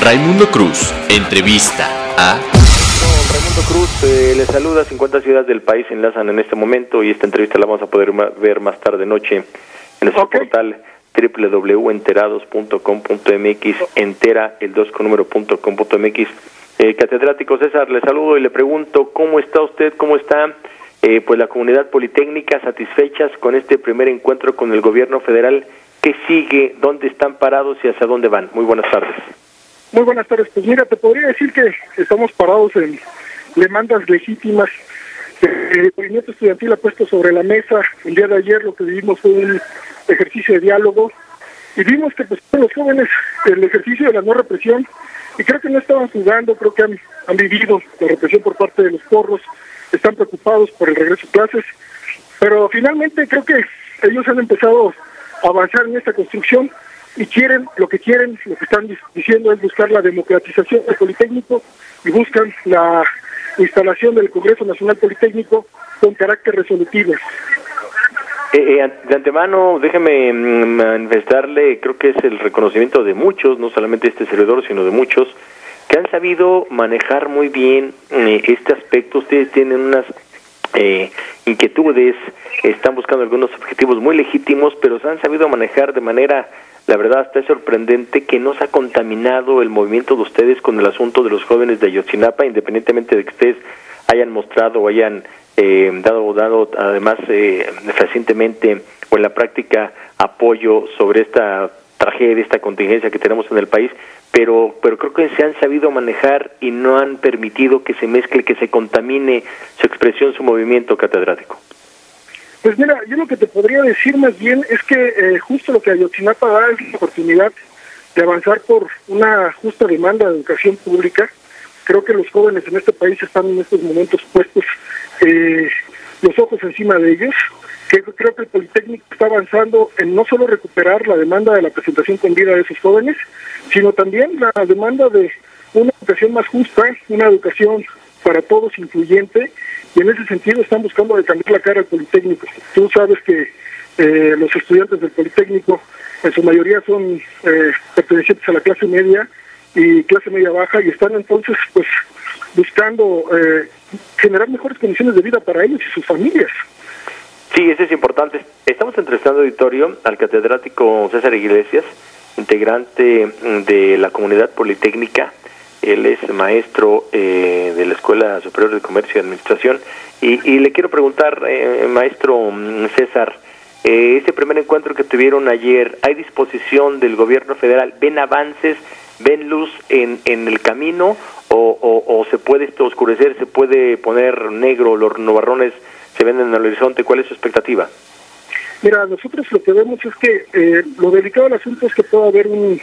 Raimundo Cruz, entrevista a... Raimundo Cruz le saluda. 50 ciudades del país se enlazan en este momento y esta entrevista la vamos a poder ver más tarde noche en nuestro portal www.enterados.com.mx, entera el 2 con número.com.mx. Catedrático César, le saludo y le pregunto, ¿cómo está usted? ¿Cómo está pues la comunidad politécnica? ¿Satisfechas con este primer encuentro con el gobierno federal? ¿Qué sigue? ¿Dónde están parados y hacia dónde van? Muy buenas tardes. Muy buenas tardes. Pues mira, te podría decir que estamos parados en demandas legítimas. El movimiento estudiantil ha puesto sobre la mesa. El día de ayer lo que vivimos fue un ejercicio de diálogo y vimos que pues los jóvenes el ejercicio de la no represión, y creo que no estaban jugando, creo que han vivido la represión por parte de los porros, están preocupados por el regreso a clases, pero finalmente creo que ellos han empezado a avanzar en esta construcción y lo que están diciendo es buscar la democratización del Politécnico y buscan la instalación del Congreso Nacional Politécnico con carácter resolutivo. De antemano, déjeme manifestarle, creo que es el reconocimiento de muchos, no solamente este servidor, sino de muchos, que han sabido manejar muy bien este aspecto. Ustedes tienen unas inquietudes, están buscando algunos objetivos muy legítimos, pero se han sabido manejar de manera, la verdad, hasta es sorprendente que no se ha contaminado el movimiento de ustedes con el asunto de los jóvenes de Ayotzinapa, independientemente de que ustedes hayan mostrado o hayan dado además recientemente o en la práctica apoyo sobre esta tragedia, esta contingencia que tenemos en el país, pero creo que se han sabido manejar y no han permitido que se mezcle, que se contamine su expresión, su movimiento, catedrático. Pues mira, yo lo que te podría decir más bien es que justo lo que Ayotzinapa da es la oportunidad de avanzar por una justa demanda de educación pública. Creo que los jóvenes en este país están en estos momentos puestos los ojos encima de ellos. Creo que el Politécnico está avanzando en no solo recuperar la demanda de la presentación con vida de esos jóvenes, sino también la demanda de una educación más justa, una educación para todos incluyente, y en ese sentido están buscando de cambiar la cara al Politécnico. Tú sabes que los estudiantes del Politécnico en su mayoría son pertenecientes a la clase media y clase media baja, y están entonces pues buscando generar mejores condiciones de vida para ellos y sus familias. Sí, eso es importante. Estamos entrevistando, auditorio, al catedrático César Iglesias, integrante de la comunidad politécnica. Él es maestro de la Escuela Superior de Comercio y Administración. Y le quiero preguntar, maestro César, este primer encuentro que tuvieron ayer, ¿hay disposición del gobierno federal? ¿Ven avances? ¿Ven luz en el camino? ¿O se puede esto oscurecer? ¿Se puede poner negro? ¿Los nubarrones se ven en el horizonte? ¿Cuál es su expectativa? Mira, nosotros lo que vemos es que lo delicado del asunto es que pueda haber un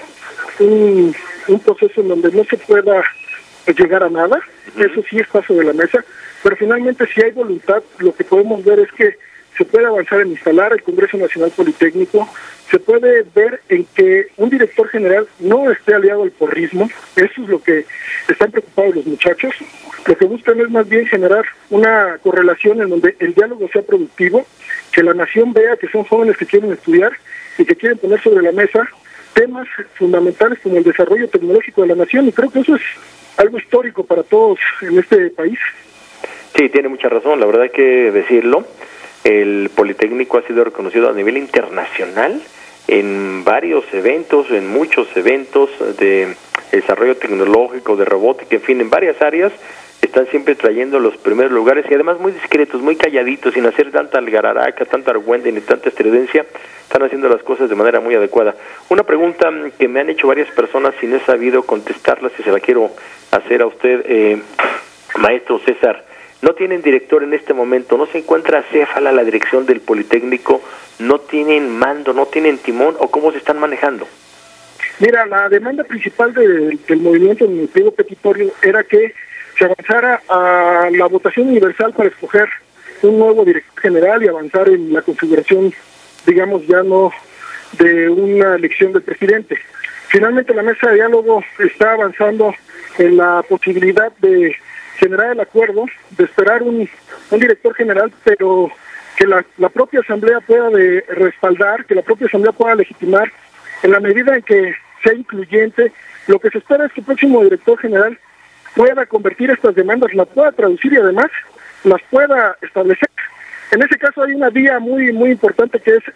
proceso en donde no se pueda llegar a nada. Eso sí está sobre la mesa, pero finalmente si hay voluntad, lo que podemos ver es que se puede avanzar en instalar el Congreso Nacional Politécnico, se puede ver en que un director general no esté aliado al porrismo. Eso es lo que están preocupados los muchachos. Lo que buscan es más bien generar una correlación en donde el diálogo sea productivo, que la nación vea que son jóvenes que quieren estudiar y que quieren poner sobre la mesa temas fundamentales como el desarrollo tecnológico de la nación, y creo que eso es algo histórico para todos en este país. Sí, tiene mucha razón, la verdad hay que decirlo. El Politécnico ha sido reconocido a nivel internacional en varios eventos, en muchos eventos de desarrollo tecnológico, de robótica, en fin, en varias áreas. Están siempre trayendo los primeros lugares y además muy discretos, muy calladitos, sin hacer tanta algararaca, tanta argüende ni tanta estridencia. Están haciendo las cosas de manera muy adecuada. Una pregunta que me han hecho varias personas y no he sabido contestarla, si se la quiero hacer a usted, maestro César. No tienen director en este momento, no se encuentra acéfala la dirección del Politécnico, no tienen mando, no tienen timón, ¿o cómo se están manejando? Mira, la demanda principal del movimiento en el pliego petitorio era que se avanzara a la votación universal para escoger un nuevo director general y avanzar en la configuración, digamos, ya no de una elección del presidente. Finalmente la mesa de diálogo está avanzando en la posibilidad de generar el acuerdo, de esperar un director general, pero que la propia asamblea pueda respaldar, que la propia asamblea pueda legitimar, en la medida en que sea incluyente. Lo que se espera es que el próximo director general pueda convertir estas demandas, las pueda traducir y además las pueda establecer. En ese caso hay una vía muy importante que es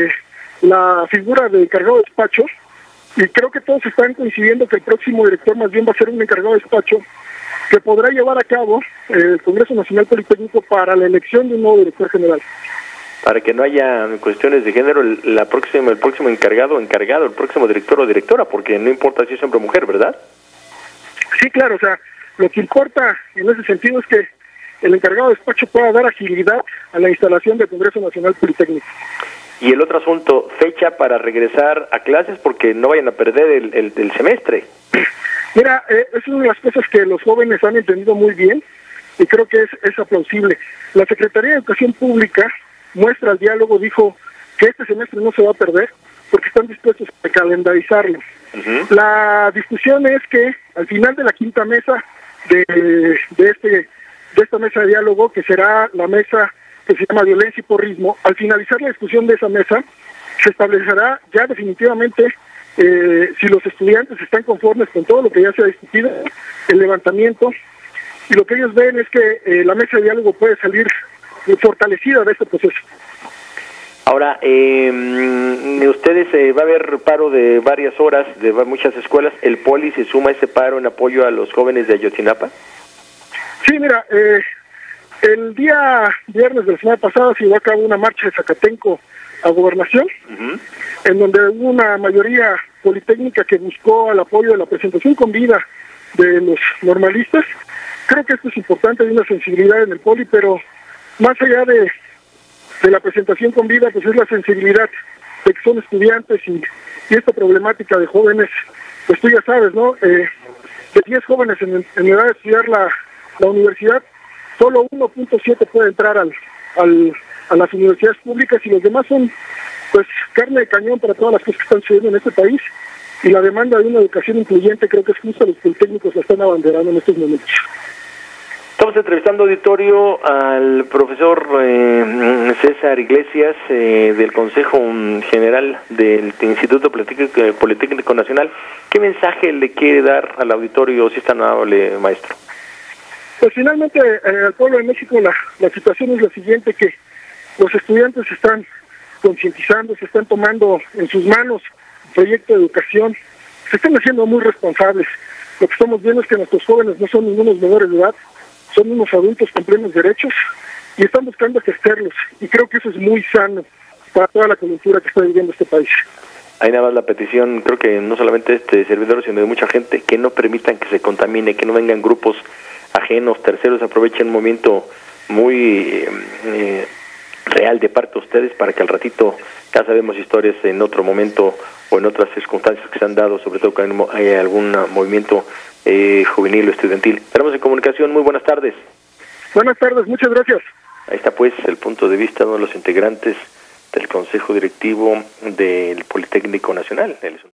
la figura de encargado de despacho, y creo que todos están coincidiendo que el próximo director más bien va a ser un encargado de despacho que podrá llevar a cabo el Congreso Nacional Politécnico para la elección de un nuevo director general. Para que no haya cuestiones de género, el próximo encargado, el próximo director o directora, porque no importa si es hombre o mujer, ¿verdad? Sí, claro, o sea, lo que importa en ese sentido es que el encargado de despacho pueda dar agilidad a la instalación del Congreso Nacional Politécnico. Y el otro asunto, fecha para regresar a clases, porque no vayan a perder el semestre. Mira, es una de las cosas que los jóvenes han entendido muy bien y creo que es aplausible. La Secretaría de Educación Pública muestra el diálogo, dijo que este semestre no se va a perder porque están dispuestos a calendarizarlo. La discusión es que al final de la quinta mesa de esta mesa de diálogo, que será la mesa que se llama Violencia y Porrismo, al finalizar la discusión de esa mesa, se establecerá ya definitivamente si los estudiantes están conformes con todo lo que ya se ha discutido, el levantamiento, y lo que ellos ven es que la mesa de diálogo puede salir fortalecida de este proceso. Ahora, ustedes va a haber paro de varias horas de muchas escuelas. ¿El Poli se suma a ese paro en apoyo a los jóvenes de Ayotzinapa? Sí, mira, el día viernes de la semana pasada se llevó a cabo una marcha de Zacatenco a Gobernación, en donde hubo una mayoría politécnica que buscó el apoyo de la presentación con vida de los normalistas. Creo que esto es importante, hay una sensibilidad en el Poli, pero más allá de la presentación con vida, pues es la sensibilidad de que son estudiantes y esta problemática de jóvenes, pues tú ya sabes, ¿no? De 10 jóvenes en edad de estudiar la universidad, solo 1.7 puede entrar a las universidades públicas y los demás son pues carne de cañón para todas las cosas que están sucediendo en este país, y la demanda de una educación incluyente creo que es justo los politécnicos la están abanderando en estos momentos. Estamos entrevistando, auditorio, al profesor César Iglesias del Consejo General del Instituto Politécnico Nacional. ¿Qué mensaje le quiere dar al auditorio, si es tan amable, maestro? Pues finalmente al pueblo de México la situación es la siguiente, que los estudiantes se están concientizando, se están tomando en sus manos el proyecto de educación, se están haciendo muy responsables. Lo que estamos viendo es que nuestros jóvenes no son ningunos menores de edad, son unos adultos con plenos derechos y están buscando ejercerlos, y creo que eso es muy sano para toda la coyuntura que está viviendo este país. Hay nada más la petición, creo que no solamente este servidor, sino de mucha gente, que no permitan que se contamine, que no vengan grupos ajenos, terceros, aprovechen un momento muy real de parte de ustedes para que al ratito, ya sabemos historias en otro momento o en otras circunstancias que se han dado, sobre todo cuando hay algún movimiento juvenil o estudiantil. Estaremos en comunicación. Muy buenas tardes. Buenas tardes, muchas gracias. Ahí está pues el punto de vista de uno de los integrantes del Consejo Directivo del Politécnico Nacional.